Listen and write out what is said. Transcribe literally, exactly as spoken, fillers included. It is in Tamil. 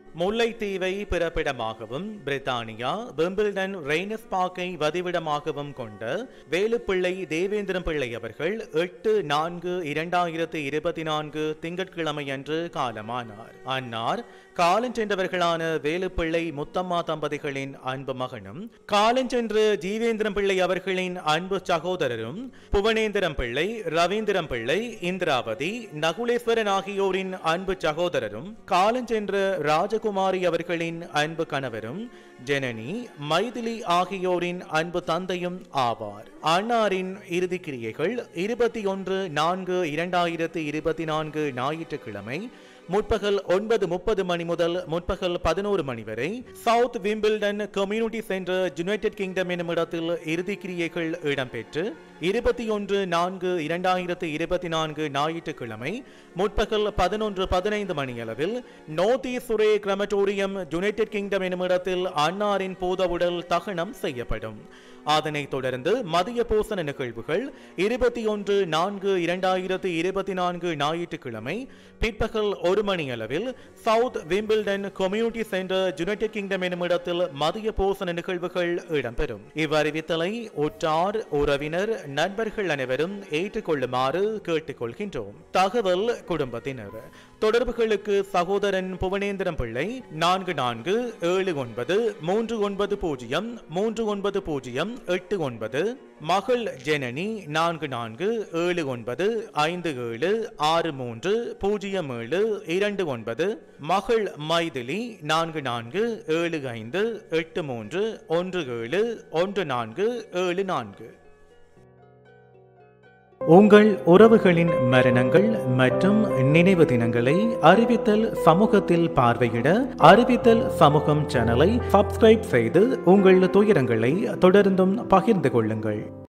முல்லைத்தீவை பிறப்பிடமாகவும் பிரித்தானியா விம்பிள்டன் ரெய்னஸ் பார்க்கை வதிவிடமாகவும் கொண்ட வேலுப்பிள்ளை தேவேந்திரம் பிள்ளை அவர்கள் எட்டு நான்கு இரண்டாயிரத்து இருபத்தி நான்கு திங்கட்கிழமையன்று காலமானார். அன்னார் காலஞ்சென்றவர்களான வேலுப்பிள்ளை முத்தம்மா தம்பதிகளின் அன்பு மகனும் காலஞ்சென்று ஜீவேந்திரம் பிள்ளை அவர்களின் அன்பு சகோதரரும் புவனேந்திரம் பிள்ளை, ரவீந்திரம் பிள்ளை, இந்திராவதி, நகுலேஸ்வரன் ஆகியோரின் அன்பு சகோதரரும் காலஞ்சென்ற ராஜகுமாரி அவர்களின் அன்பு கணவரும் ஜனனி, மைதிலி ஆகியோரின் அன்பு தந்தையும் ஆவார். அன்னாரின் இறுதிக்கிரியைகள் இருபத்தி ஒன்று நான்கு இரண்டாயிரத்து இருபத்தி நான்கு ஞாயிற்றுக்கிழமை முற்பகல் ஒன்பது முப்பது மணி முதல் முற்பகல் பதினோரு மணி வரை South Wimbledon Community Centre United Kingdom எனும் இடத்தில் இறுதிக்கிரியைகள் இடம்பெற்று இருபத்தி ஒன்று நான்கு இரண்டாயிரத்து இருபத்தி நான்கு ஞாயிற்றுக்கிழமை முற்பகல் பதினொன்று பதினைந்து மணியளவில் North East Surrey Crematorium United Kingdom எனும் இடத்தில் அன்னாரின் பூதவுடல் தகனம் செய்யப்படும். அதனைத் தொடர்ந்து மதிய போசன நிகழ்வுகள் இருபத்தி ஒன்று நான்கு இரண்டாயிரத்து இருபத்தி நான்கு ஞாயிற்றுக்கிழமை பிற்பகல் ஒரு மணி அளவில் South Wimbledon Community Centre United Kingdom எனும் இடத்தில் மதிய போசன நிகழ்வுகள் இடம்பெறும். இவ்வறிவித்தலை உற்றார், உறவினர், நண்பர்கள் அனைவரும் ஏற்றுக்கொள்ளுமாறு கேட்டுக்கொள்கின்றோம். தகவல் குடும்பத்தினர். தொடர்புகளுக்கு சகோதரன் புவனேந்திரம் பிள்ளை நான்கு நான்கு ஏழு ஒன்பது மூன்று ஒன்பது பூஜ்ஜியம் மூன்று ஒன்பது பூஜ்ஜியம் எட்டு ஒன்பது, மகள் ஜனனி நான்கு நான்கு ஏழு ஒன்பது ஐந்து ஏழு ஆறு மூன்று பூஜ்ஜியம் ஏழு இரண்டு ஒன்பது, மகள் மைதிலி நான்கு நான்கு ஏழு ஐந்து எட்டு மூன்று ஒன்று ஏழு ஒன்று நான்கு ஏழு நான்கு. உங்கள் உறவுகளின் மரணங்கள் மற்றும் நினைவு தினங்களை அறிவித்தல் சமூகத்தில் பார்வையிட அறிவித்தல் சமூகம் சேனலை சப்ஸ்கிரைப் செய்து உங்கள் துயரங்களை தொடர்ந்தும் பகிர்ந்து கொள்ளுங்கள்.